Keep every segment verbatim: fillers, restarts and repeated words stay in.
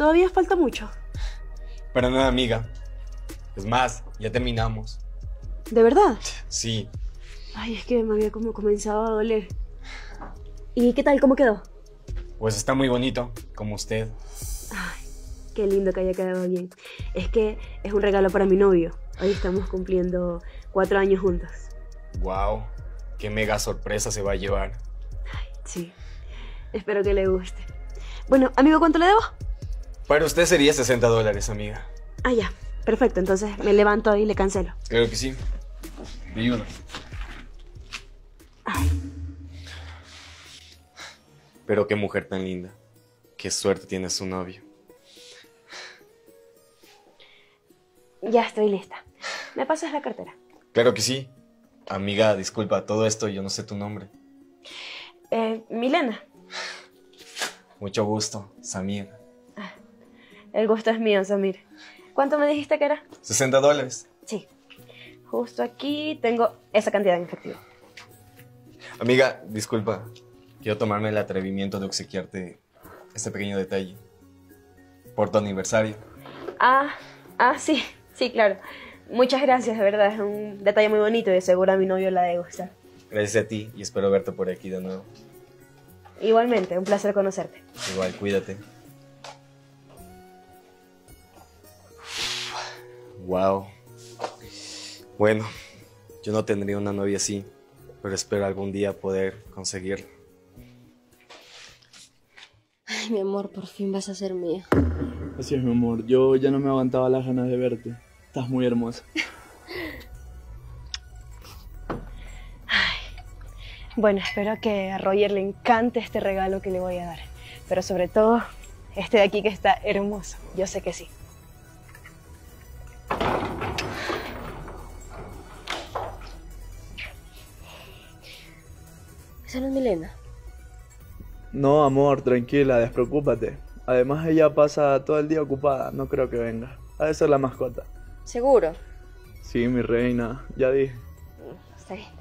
¿Todavía falta mucho? Para nada, amiga. Es más, ya terminamos. ¿De verdad? Sí. Ay, es que me había como comenzado a doler. ¿Y qué tal? ¿Cómo quedó? Pues está muy bonito, como usted. Ay, qué lindo que haya quedado bien. Es que es un regalo para mi novio. Hoy estamos cumpliendo cuatro años juntos. Wow, qué mega sorpresa se va a llevar. Ay, sí. Espero que le guste. Bueno, amigo, ¿cuánto le debo? Para usted sería sesenta dólares, amiga. Ah, ya. Perfecto, entonces me levanto y le cancelo. Creo que sí. Me ayuda. Ay. Pero qué mujer tan linda. Qué suerte tiene su novio. Ya estoy lista. ¿Me pasas la cartera? Claro que sí. Amiga, disculpa, todo esto yo no sé tu nombre. Eh, Milena. Mucho gusto, Samir. Ah, el gusto es mío, Samir. ¿Cuánto me dijiste que era? sesenta dólares. Sí. Justo aquí tengo esa cantidad en efectivo. Amiga, disculpa. Quiero tomarme el atrevimiento de obsequiarte este pequeño detalle. Por tu aniversario. Ah, ah, sí. Sí, claro. Muchas gracias, de verdad. Es un detalle muy bonito y de seguro a mi novio la debe gustar. Gracias a ti y espero verte por aquí de nuevo. Igualmente, un placer conocerte. Igual, cuídate. Wow. Bueno, yo no tendría una novia así, pero espero algún día poder conseguirla. Ay, mi amor, por fin vas a ser mía. Así es, mi amor. Yo ya no me aguantaba las ganas de verte. Estás muy hermosa. Ay. Bueno, espero que a Roger le encante este regalo que le voy a dar. Pero sobre todo, este de aquí que está hermoso. Yo sé que sí. ¿Esa no es Milena? No, amor, tranquila, despreocúpate. Además, ella pasa todo el día ocupada. No creo que venga. Ha de ser la mascota. ¿Seguro? Sí, mi reina. Ya dije. Está bien.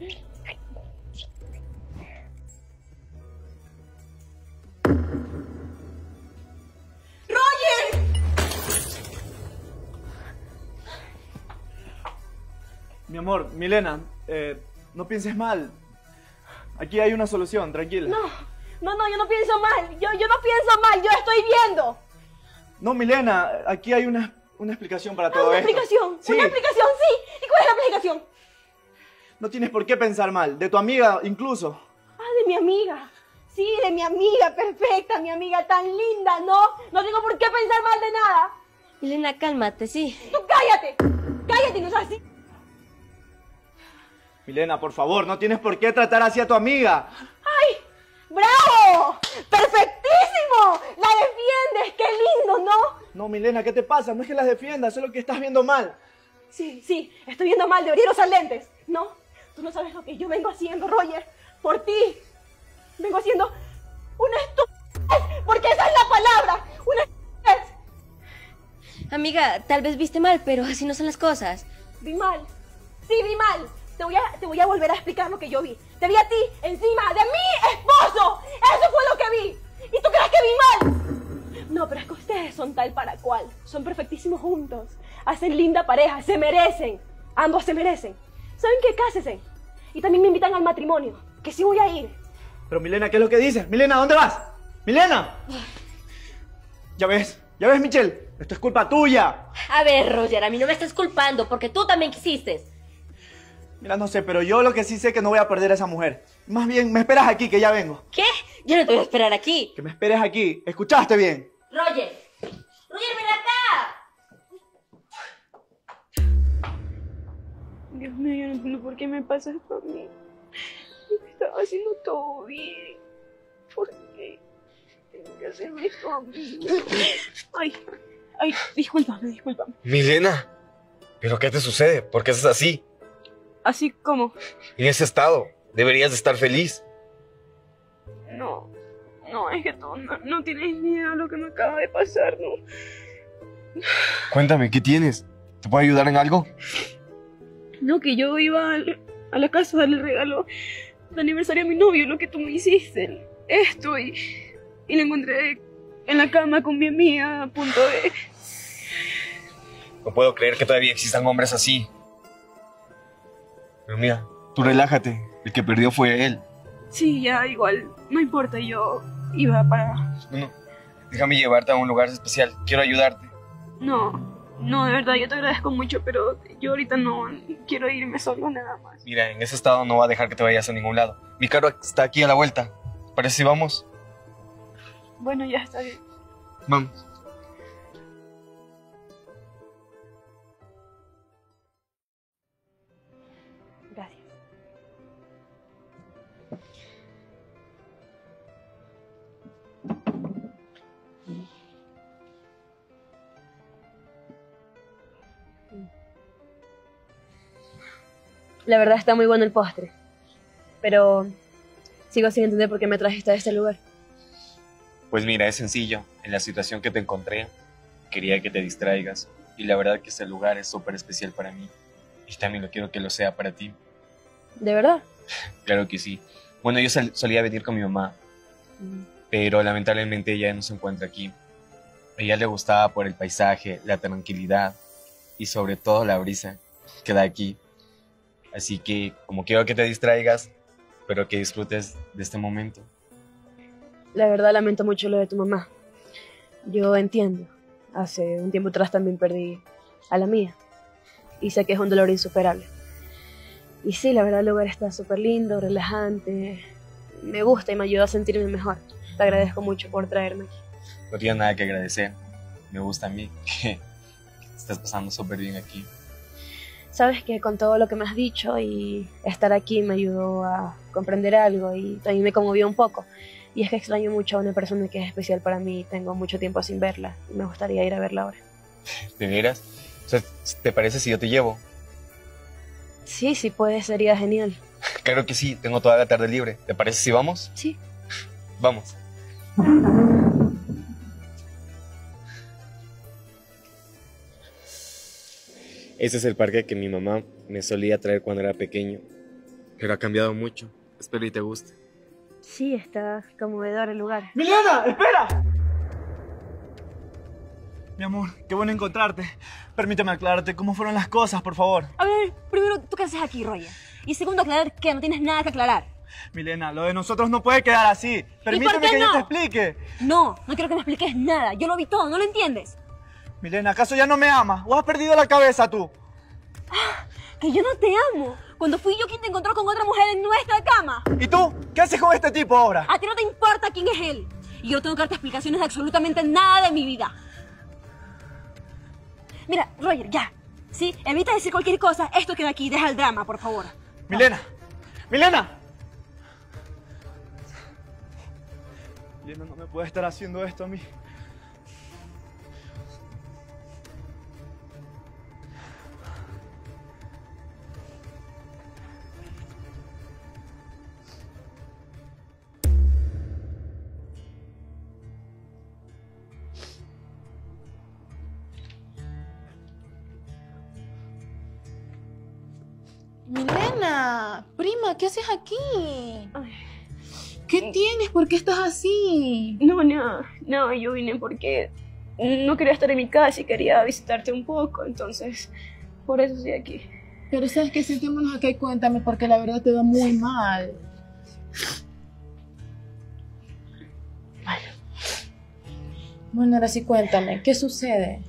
Mi amor, Milena, eh, no pienses mal. Aquí hay una solución, tranquila. No, no, no, yo no pienso mal. Yo, yo no pienso mal, yo estoy viendo. No, Milena, aquí hay una, una explicación para todo Ah, una esto. explicación, Sí. una explicación, sí. ¿Y cuál es la explicación? No tienes por qué pensar mal, de tu amiga incluso. Ah, de mi amiga. Sí, de mi amiga, perfecta, mi amiga tan linda, ¿no? No tengo por qué pensar mal de nada. Milena, cálmate, sí. ¡Tú cállate! ¡Cállate, no seas así! Milena, por favor, no tienes por qué tratar así a tu amiga. ¡Ay! ¡Bravo! ¡Perfectísimo! ¡La defiendes! ¡Qué lindo!, ¿no? No, Milena, ¿qué te pasa? No es que las defiendas, solo que estás viendo mal. Sí, sí, estoy viendo mal, debería usar lentes. No, tú no sabes lo que yo vengo haciendo, Roger, por ti. Vengo haciendo una estupidez, porque esa es la palabra, una estupidez. Amiga, tal vez viste mal, pero así no son las cosas. Vi mal, sí, vi mal. Te voy, a, te voy a volver a explicar lo que yo vi. Te vi a ti encima de mi esposo. Eso fue lo que vi. ¿Y tú crees que vi mal? No, pero es que ustedes son tal para cual. Son perfectísimos juntos. Hacen linda pareja. Se merecen. Ambos se merecen. ¿Saben qué? Cásense. Y también me invitan al matrimonio. Que sí voy a ir. Pero Milena, ¿qué es lo que dices? Milena, ¿dónde vas? ¡Milena! Ya ves, ya ves, Michelle. Esto es culpa tuya. A ver, Roger, a mí no me estás culpando porque tú también quisiste. Mira, no sé, pero yo lo que sí sé es que no voy a perder a esa mujer. Más bien, me esperas aquí, que ya vengo. ¿Qué? Yo no te voy a esperar aquí. Que me esperes aquí. ¿Escuchaste bien? Roger. Roger, ven acá. Dios mío, yo no entiendo por qué me pasa esto a mí. Yo estaba haciendo todo bien. ¿Por qué tengo que hacerme esto a mí? Ay, ay, discúlpame, discúlpame. Milena, ¿pero qué te sucede? ¿Por qué estás así? ¿Así como? En ese estado, deberías de estar feliz. No, no, es que tú no, no tienes ni idea de lo que me acaba de pasar, ¿no? Cuéntame, ¿qué tienes? ¿Te puedo ayudar en algo? No, que yo iba al- a la casa a darle regalo de aniversario a mi novio, lo que tú me hiciste, esto, y, y le encontré en la cama con mi amiga a punto de... No puedo creer que todavía existan hombres así. Pero mira, tú relájate. El que perdió fue él. Sí, ya igual, no importa, yo iba para... No, no. Déjame llevarte a un lugar especial. Quiero ayudarte. No, no, de verdad, yo te agradezco mucho, pero yo ahorita no quiero irme solo nada más. Mira, en ese estado no va a dejar que te vayas a ningún lado. Mi carro está aquí a la vuelta. ¿Parece si vamos? Bueno, ya está bien. Vamos. Gracias. La verdad está muy bueno el postre, pero sigo sin entender por qué me trajiste a este lugar. Pues mira, es sencillo. En la situación que te encontré, quería que te distraigas. Y la verdad que este lugar es súper especial para mí. Y también lo quiero que lo sea para ti. ¿De verdad? Claro que sí. Bueno, yo sol- solía venir con mi mamá, Mm. pero lamentablemente ella no se encuentra aquí. A ella le gustaba por el paisaje, la tranquilidad y sobre todo la brisa que da aquí. Así que, como quiero que te distraigas, pero que disfrutes de este momento. La verdad lamento mucho lo de tu mamá. Yo entiendo. Hace un tiempo atrás también perdí a la mía. Y sé que es un dolor insuperable. Y sí, la verdad el lugar está súper lindo, relajante. Me gusta y me ayuda a sentirme mejor. Te agradezco mucho por traerme aquí. No tienes nada que agradecer. Me gusta a mí que estás pasando súper bien aquí. Sabes que con todo lo que me has dicho y estar aquí me ayudó a comprender algo y también me conmovió un poco. Y es que extraño mucho a una persona que es especial para mí. Tengo mucho tiempo sin verla y me gustaría ir a verla ahora. ¿De veras? O sea, ¿te parece si yo te llevo? Sí, sí puede, sería genial. Claro que sí, tengo toda la tarde libre. ¿Te parece si vamos? Sí. Vamos. Ese es el parque que mi mamá me solía traer cuando era pequeño. Pero ha cambiado mucho. Espero y te guste. Sí, está conmovedor el lugar. ¡Milena, espera! Mi amor, qué bueno encontrarte. Permíteme aclararte cómo fueron las cosas, por favor. A ver, primero, ¿tú qué haces aquí, Roger? Y segundo, aclarar que no tienes nada que aclarar. Milena, lo de nosotros no puede quedar así. Permíteme qué que yo no? te explique. No, no quiero que me expliques nada. Yo lo vi todo, ¿no lo entiendes? Milena, ¿acaso ya no me amas? ¿O has perdido la cabeza tú? Que yo no te amo. Cuando fui yo quien te encontró con otra mujer en nuestra cama. ¿Y tú? ¿Qué haces con este tipo ahora? A ti no te importa quién es él. Y yo no tengo que darte explicaciones de absolutamente nada de mi vida. Mira, Roger, ya. ¿Sí? Evita decir cualquier cosa. Esto queda aquí. Deja el drama, por favor. Milena, Milena. Milena, no me puede estar haciendo esto a mí. Milena, prima, ¿qué haces aquí? ¿Qué tienes? ¿Por qué estás así? No, no, no, yo vine porque no quería estar en mi casa y quería visitarte un poco, entonces por eso estoy aquí. Pero ¿sabes qué? Sentémonos acá y cuéntame, porque la verdad te va muy mal. Bueno, ahora sí cuéntame, ¿qué sucede?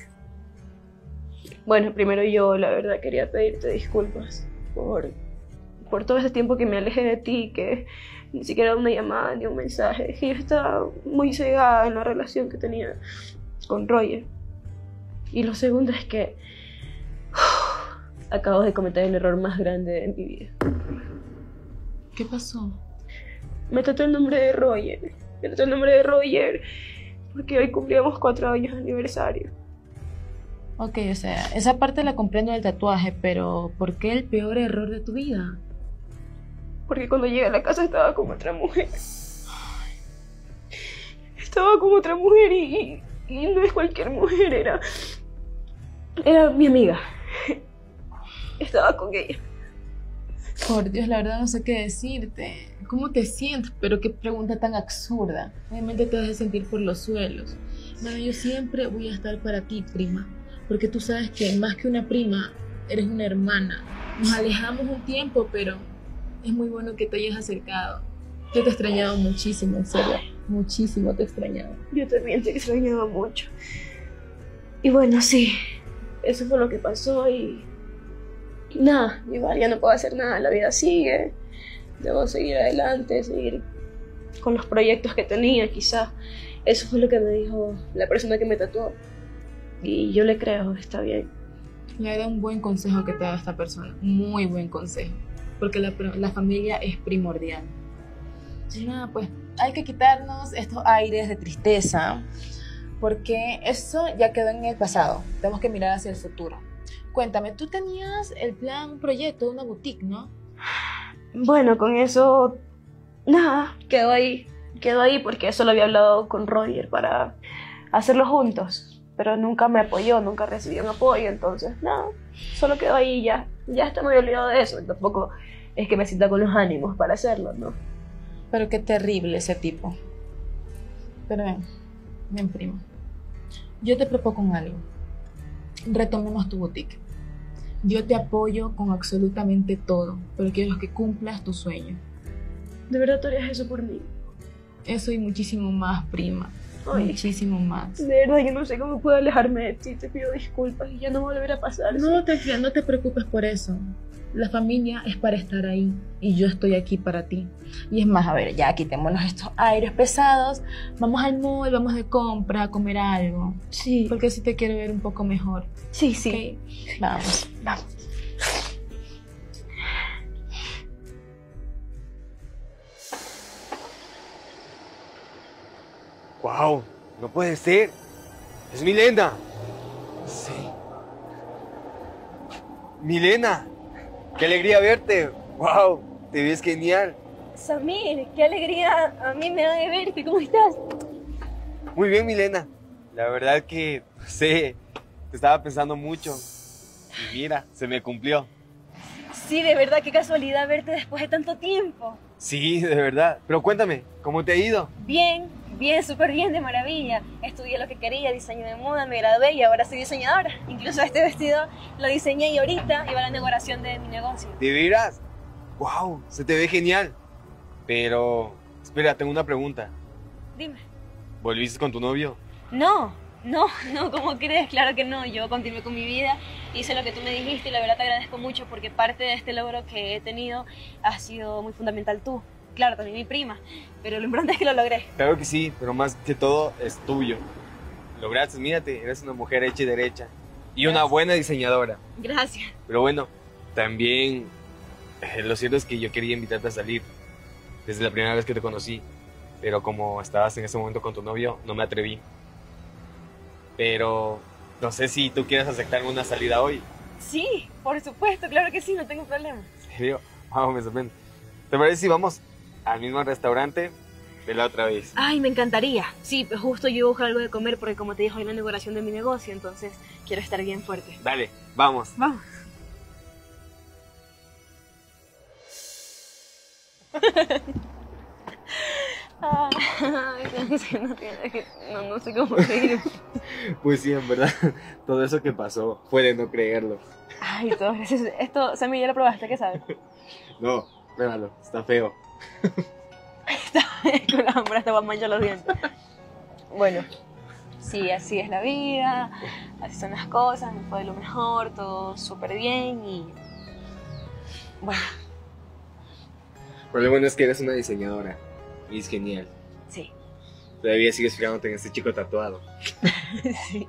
Bueno, primero yo la verdad quería pedirte disculpas por, por todo ese tiempo que me alejé de ti, que ni siquiera una llamada ni un mensaje. Y yo estaba muy cegada en la relación que tenía con Roger. Y lo segundo es que uf, acabo de cometer el error más grande de mi vida. ¿Qué pasó? Me trató el nombre de Roger. Me trató el nombre de Roger porque hoy cumplíamos cuatro años de aniversario. Ok, o sea, esa parte la comprendo del tatuaje, pero ¿por qué el peor error de tu vida? Porque cuando llegué a la casa estaba con otra mujer. Estaba con otra mujer y, y, y no es cualquier mujer, era... Era mi amiga. Estaba con ella. Por Dios, la verdad no sé qué decirte. ¿Cómo te sientes? Pero qué pregunta tan absurda. Obviamente te vas a sentir por los suelos. Bueno, yo siempre voy a estar para ti, prima. Porque tú sabes que más que una prima, eres una hermana. Nos alejamos un tiempo, pero es muy bueno que te hayas acercado. Yo te he extrañado muchísimo, en serio. Muchísimo te he extrañado. Yo también te extrañaba mucho. Y bueno, sí, eso fue lo que pasó y... Nada, igual ya no puedo hacer nada, la vida sigue. Debo seguir adelante, seguir con los proyectos que tenía, quizás. Eso fue lo que me dijo la persona que me tatuó. Y yo le creo, está bien. Le da un buen consejo que te da esta persona. Muy buen consejo. Porque la, la familia es primordial. Y nada, pues hay que quitarnos estos aires de tristeza. Porque eso ya quedó en el pasado. Tenemos que mirar hacia el futuro. Cuéntame, tú tenías el plan, un proyecto, una boutique, ¿no? Bueno, con eso, nada, quedó ahí. Quedó ahí porque eso lo había hablado con Roger para hacerlo juntos. Pero nunca me apoyó, nunca recibí un apoyo, entonces, nada, solo quedó ahí y ya. Ya está muy olvidado de eso, y tampoco es que me sienta con los ánimos para hacerlo, ¿no? Pero qué terrible ese tipo. Pero ven, ven, primo. Yo te propongo algo. Retomemos tu boutique. Yo te apoyo con absolutamente todo, pero quiero que cumplas tu sueño. ¿De verdad tú harías eso por mí? Eso y muchísimo más, prima. Ay. Muchísimo más. De verdad, yo no sé cómo puedo alejarme de ti. Te pido disculpas y ya no volverá a pasar. No, tranquila, no te preocupes por eso. La familia es para estar ahí y yo estoy aquí para ti. Y es más, a ver, ya quitémonos estos aires pesados. Vamos al mall, vamos de compra, a comer algo. Sí. Porque así te quiero ver un poco mejor. Sí, sí. ¿Okay? Vamos. Vamos. ¡Wow! No puede ser. Es Milena. Sí. Milena. ¡Qué alegría verte! ¡Wow! Te ves genial. Samir, qué alegría a mí me da de verte. ¿Cómo estás? Muy bien, Milena. La verdad que, no sé, te estaba pensando mucho. Y mira, se me cumplió. Sí, de verdad, qué casualidad verte después de tanto tiempo. Sí, de verdad. Pero cuéntame, ¿cómo te ha ido? Bien, bien, súper bien, de maravilla. Estudié lo que quería, diseño de moda, me gradué y ahora soy diseñadora. Incluso este vestido lo diseñé y ahorita iba a la inauguración de mi negocio. ¿De veras? ¡Wow! Se te ve genial. Pero, espera, tengo una pregunta. Dime. ¿Volviste con tu novio? No, no, no, ¿cómo crees? Claro que no, yo continué con mi vida, hice lo que tú me dijiste y la verdad te agradezco mucho porque parte de este logro que he tenido ha sido muy fundamental tú. Claro, también mi prima, pero lo importante es que lo logré. Claro que sí, pero más que todo es tuyo. Lograste, mírate, eres una mujer hecha y derecha. Y una buena diseñadora. Gracias. Pero bueno, también eh, lo cierto es que yo quería invitarte a salir desde la primera vez que te conocí. Pero como estabas en ese momento con tu novio, no me atreví. Pero no sé si tú quieres aceptar una salida hoy. Sí, por supuesto, claro que sí, no tengo problema. ¿En serio? Vamos, me sorprende. ¿Te parece si vamos al mismo restaurante de la otra vez? Ay, me encantaría. Sí, pues justo yo busco algo de comer porque como te dije, hoy es la inauguración de mi negocio, entonces quiero estar bien fuerte. Dale, vamos. Vamos. Ay, no sé, no, tiene- no, no sé cómo seguir. Pues sí, en verdad, todo eso que pasó fue de no creerlo. Ay, todo gracias. Esto, Sammy, ¿ya lo probaste? ¿Qué sabes? No, pruébalo, está feo. Con la hambre hasta manchar los dientes. Bueno, sí, así es la vida, así son las cosas, me fue de lo mejor, todo súper bien y... Bueno, Pero lo bueno es que eres una diseñadora y es genial. sí, Todavía sigues fijándote en este chico tatuado. sí.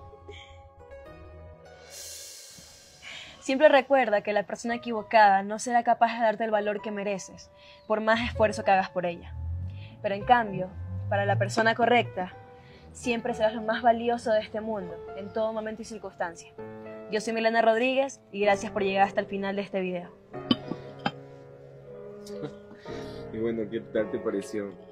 Siempre recuerda que la persona equivocada no será capaz de darte el valor que mereces, por más esfuerzo que hagas por ella. Pero en cambio, para la persona correcta, siempre serás lo más valioso de este mundo, en todo momento y circunstancia. Yo soy Milena Rodríguez y gracias por llegar hasta el final de este video. Y bueno, ¿qué tal te pareció